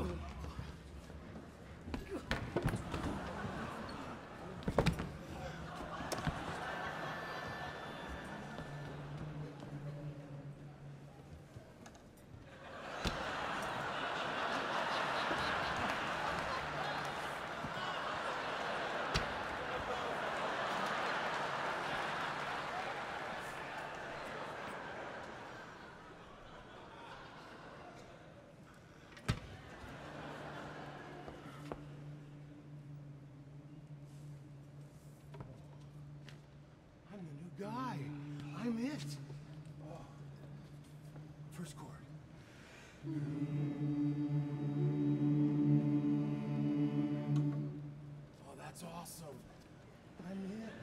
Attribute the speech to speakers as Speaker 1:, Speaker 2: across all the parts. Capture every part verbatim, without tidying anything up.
Speaker 1: Guy, I'm it. Oh. First chord. Oh, that's awesome. I'm it.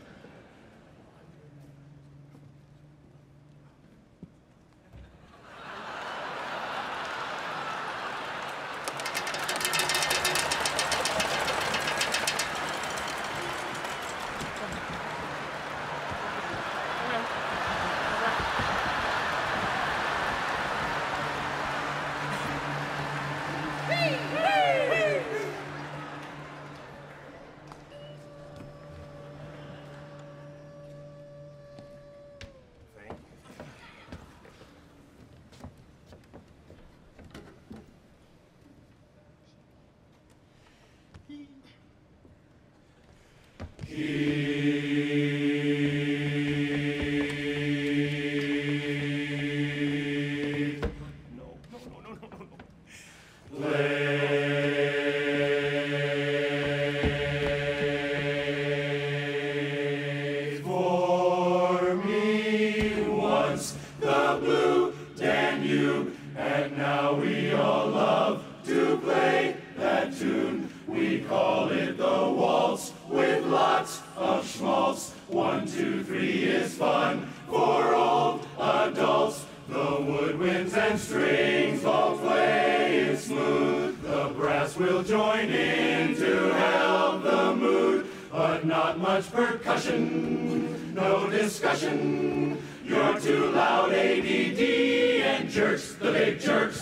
Speaker 2: You're too loud, A D D, and jerks, the big jerks.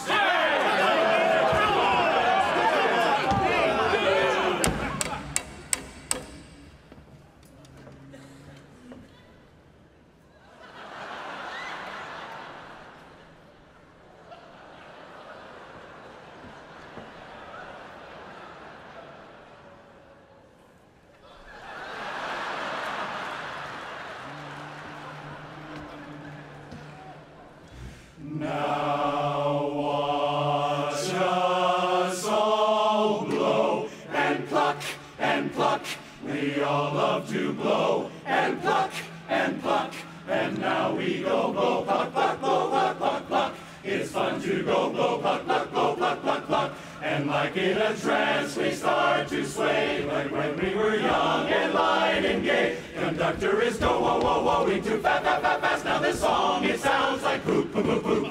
Speaker 2: Now watch us all blow and pluck and pluck. We all love to blow and pluck and pluck. And now we go blow, pluck, pluck, blow, pluck, pluck, pluck. It's fun to go blow, pluck, pluck, blow, pluck, pluck, pluck. And like in a trance we start to sway, like when we were young and light and gay. Conductor is go, whoa, whoa, whoa, we too fast, fast, fast, fast. Now this song, it sounds like poop, poop, poop, poop.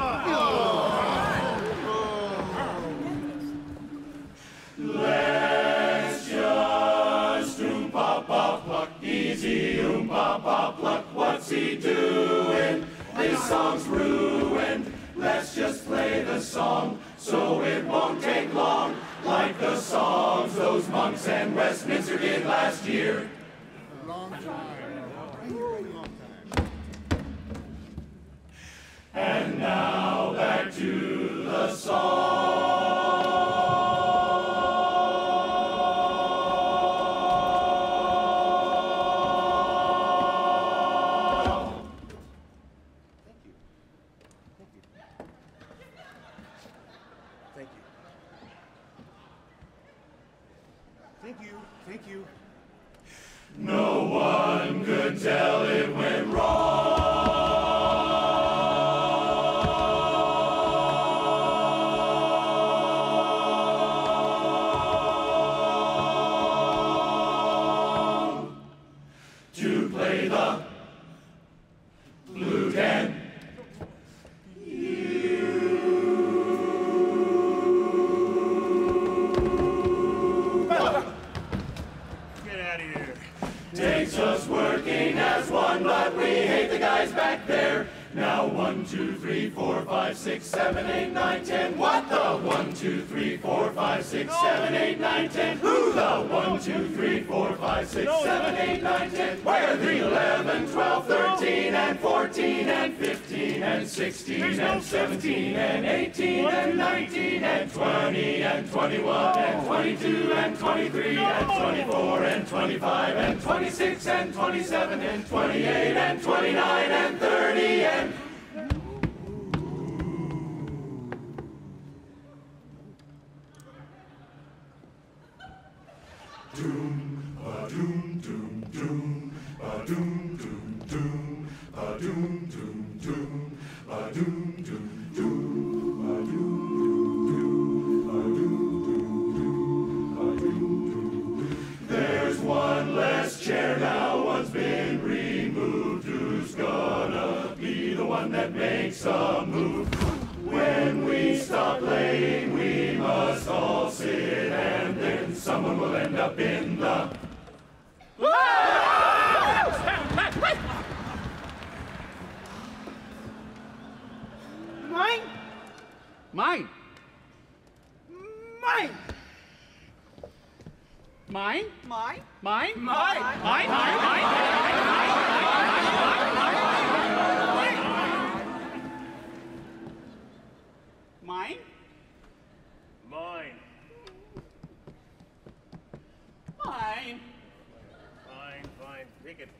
Speaker 2: Let's just oom pa pa pluck, easy oom pa pa pluck. What's he doing? This song's ruined. Let's just play the song so it won't take long, like the songs those monks and Westminster did last year.
Speaker 1: Long time. Long time.
Speaker 2: And now back to the song.
Speaker 1: Thank you. Thank you. Thank you.
Speaker 2: No one could tell it went wrong. To play the flute and takes us working as one, but we hate the guys back there. Now one, two, three, four, five. five, six, seven, eight, nine, ten. What the? One, two, three, four, five, six, seven, eight, nine, ten. Who the? One, two, three, four, five, six, seven, eight, nine, ten. Where the? Eleven, twelve, thirteen, and fourteen, and fifteen, and sixteen, and seventeen, and eighteen, and nineteen, and twenty, and twenty-one, and twenty-two, and twenty-three, and twenty-four, and twenty-five, and twenty-six, and twenty-seven, and twenty-eight, and twenty-nine, and thirty, and... Doom, a doom, doom, doom, a doom, doom, doom, a doom, doom, doom, a doom, doom, doom, a doom, doom, doom, a doom, doom, doom, a doom, doom, doom. There's one less chair now, one's been removed. Who's gonna be the one that makes a move? When we stop playing, we must all sit, and then someone will end up in the...
Speaker 3: Mine?
Speaker 4: Mine.
Speaker 3: Mine.
Speaker 4: Mine?
Speaker 3: Mine?
Speaker 4: Mine?
Speaker 3: Mine.
Speaker 4: Mine, mine, mine, mine, mine?
Speaker 5: Mine.
Speaker 4: Mine.
Speaker 5: Fine, fine. Take it.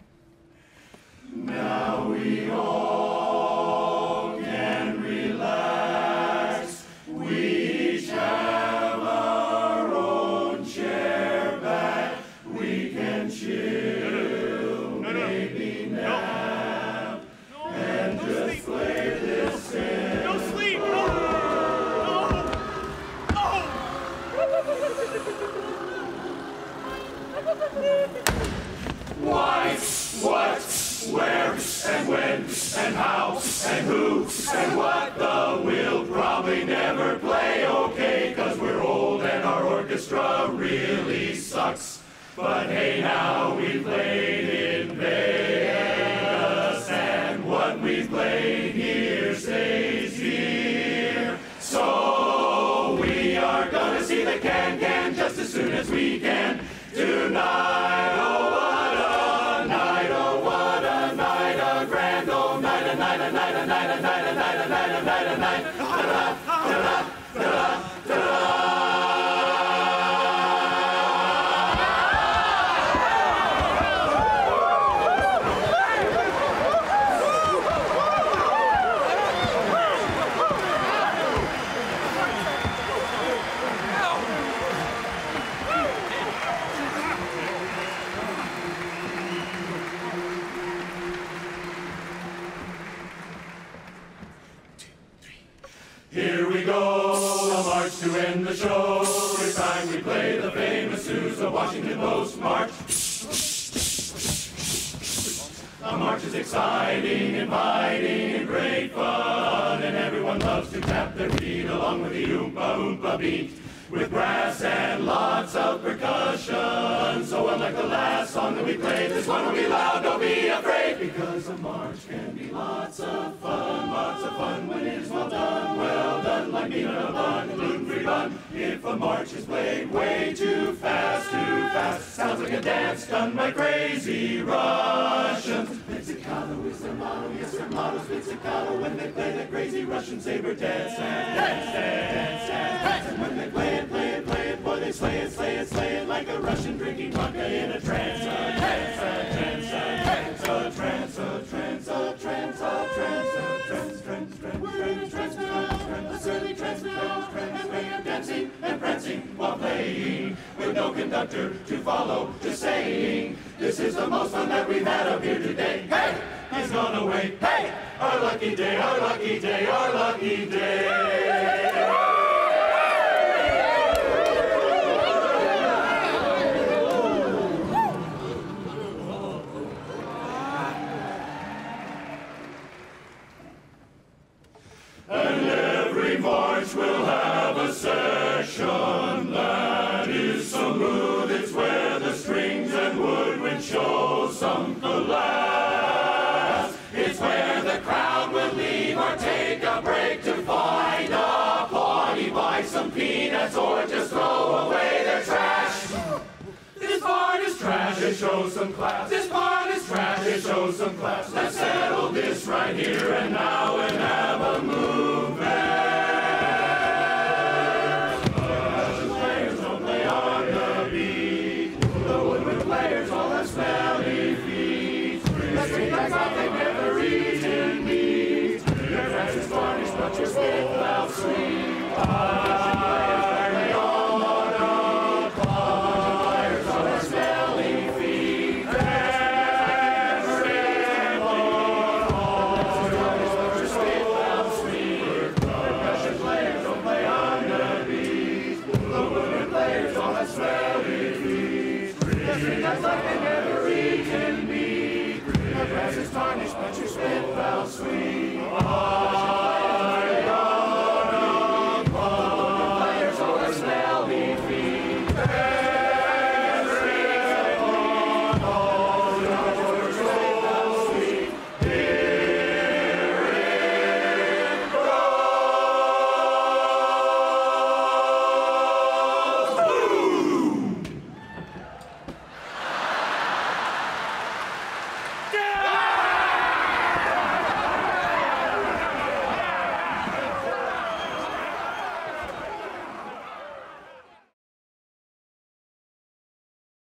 Speaker 2: Now we all can relax. We each have our own chair back. We can chill,
Speaker 5: No, no.
Speaker 2: maybe nap,
Speaker 5: No.
Speaker 2: and
Speaker 5: No
Speaker 2: just
Speaker 5: sleep.
Speaker 2: play this in.
Speaker 5: No sleep. No. No.
Speaker 2: Why, what, where, and when, and how, and who, and what the we'll probably never play okay, cause we're old and our orchestra really sucks. But hey, now we played in Vegas, and what we played here stays here. So we are gonna see the can-can just as soon as we can tonight. Oh, what a night, oh, what a night, a grand old night, a night, a night, a night, a night, a night, a night, a night, a night, da-da, da-da, da-da, da-da. Here we go, a march to end the show. It's time we play the famous news, the Washington Post March. A march is exciting, inviting, and great fun, and everyone loves to tap their feet along with the oompa oompa beat. With brass and lots of percussion, so unlike the last song that we played, this one will be loud, don't be afraid, because a march can be lots of fun, lots of fun when it is well done, well done like peanut bun, gluten-free bun. If a march is played way too fast, too fast, sounds like a dance done by crazy Russians. Pizzicato is their motto, yes, their motto's pizzicato. When they play the crazy Russian saber dance, dance, dance, dance, dance, dance. And when they play it, play it, play it, boy, they slay it, slay it, slay it like a Russian drinking vodka in a trance, a trance, a trance, a trance, a trance, a trance, a trance, a trance, a trance, trance, trance, trance, trance, trance, a silly trance, trance, trance, trance, dancing and prancing while playing, with no conductor to follow, just saying, this is the most fun that we've had up here today. Hey, he's gone away. Hey, our lucky day, our lucky day, our lucky day. And every march will have a section that is so smooth, it's where the strings and woodwind show some class. It's where the crowd will leave or take a breath. it shows some class. This part is trash, it shows some class. Let's settle this right here and now and have a movement. The players don't play on the beat. The woodwind players all have smelly feet. Let's treat like off they've never eaten meat. Your dress is varnished, but your skin clouds sweet.